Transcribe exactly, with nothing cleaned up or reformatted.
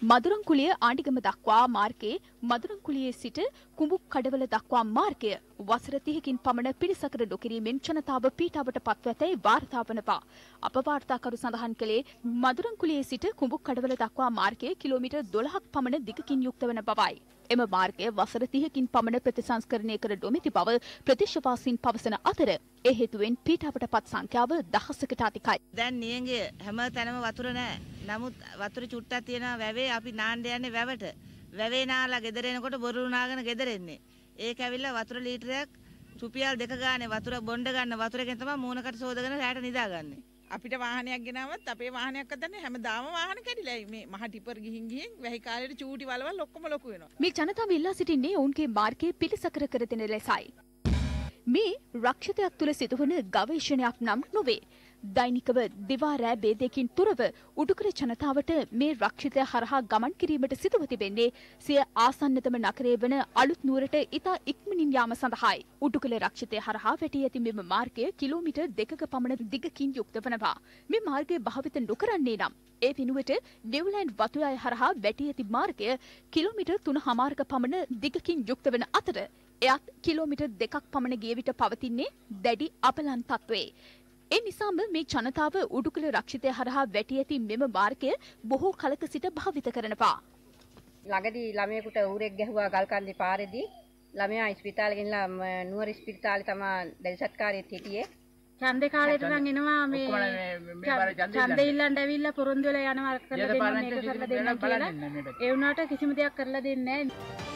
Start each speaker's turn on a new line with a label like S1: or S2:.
S1: මදුරන්කුලිය ආණ්ඩිගම දක්වා මාර්ගයේ මදුරන්කුලියේ සිට කුඹුකඩවල දක්වා මාර්ගය වසර තිහකින් පමණ පිළිසකර නොකිරීමෙන් ජනතාව පීඩාවට පත්ව ඇතැයි වාර්තා වනවා. අප වාර්තාකරු සඳහන් කළේ මදුරන්කුලියේ සිට කුඹුකඩවල දක්වා මාර්ගය කිලෝමීටර් දොළහක් පමණ දිගකින් යුක්ත වන බවයි. එම මාර්ගය වසර තිහකින් පමණ ප්‍රතිසංස්කරණය කර නොමැති බව ප්‍රදේශවාසීන් පවසන අතර ඒ හේතුවෙන් පීඩාවට පත් සංඛ්‍යාව දහසකට අධිකයි.
S2: දැන් නියඟේ හැම තැනම වතුර නැහැ. නමුත් වතුර චුට්ටක් තියෙනවා වැවේ අපි නාන්න යන්නේ වැවට. වැවේ නාලා ගෙදර එනකොට බොරු නාගෙන ගෙදර එන්නේ. ඒක ඇවිල්ලා වතුර ලීටරයක් රුපියල් දෙක ගානේ වතුර බොණ්ඩ ගන්න වතුරකින් තමයි මූණකට සෝදගෙන රැට නිදාගන්නේ.
S3: අපිට වාහනයක් ගෙනාවත් අපේ වාහනයක් අතන්නේ හැමදාම වාහන කැඩිලා මේ මහ ටිපර් ගිහින් ගිහින් වැහි කාලේට චූටි වලවල් ඔක්කොම ලොකු වෙනවා.
S1: මේ ජනතාව ඉල්ලා සිටින්නේ ඔවුන්ගේ මාර්ගයේ පිළිසකර කර දෙන ලෙසයි. මේ රක්ෂිතයක් තුළ සිදුවන ගවේෂණයක් නම් නොවේ. දෛනිකව දිවා රෑ බේදයකින් තුරව උඩුකර ජනතාවට මේ රක්ෂිතය හරහා ගමන් කිරීමට සිදුව තිබෙන්නේ සිය ආසන්නතම නගරයේ වන අලුත් නුවරට ඉතා ඉක්මනින් යාම සඳහායි. උඩුකල රක්ෂිතය හරහා වැටී ඇති මෙම මාර්ගය කිලෝමීටර් දෙකක පමණ දිගකින් යුක්ත වනවා. මේ මාර්ගය භාවිත නොකරන්නේ නම් ඒ වෙනුවට ඩෙව්ලෑන්ඩ් වතුයාය හරහා වැටී ඇති මාර්ගය කිලෝමීටර් තුනමාරක පමණ දිගකින් යුක්ත වන අතර එයත් කිලෝමීටර් දෙකක් පමණ ගිය විට පවතින්නේ දැඩි අපලන් තත්වයේ. ඒ නිසාම මේ ජනතාව උඩුකල රක්ෂිතය හරහා වැටී ඇති මෙම මාර්ගය බොහෝ කලක සිට භාවිත කරනවා.
S4: ළඟදී ළමයෙකුට ඌරෙක් ගැහුවා ගල්කන්දේ පාරේදී. ළමයා ඉස්පිරිතාලේ ගෙනලා නුවර ඉස්පිරිතාලේ තමයි දැල්සත්කාරයෙක් හිටියේ. ඡන්දේ කාලේට නම් එනවා මේ ඡන්දේ ඉල්ලන්න ඇවිල්ලා පොරොන්දු වෙලා යනවා කරලා දෙන්න මේක කරලා දෙන්න කියලා. ඒ වුණාට කිසිම දෙයක් කරලා දෙන්නේ නැහැ.